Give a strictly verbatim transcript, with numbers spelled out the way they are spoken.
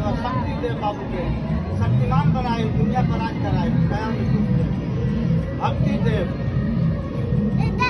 बाबा शक्ति दे, बाबू के शक्तिमान बनाए, दुनिया का राज कराए, दया में सुख दे, भक्ति दे।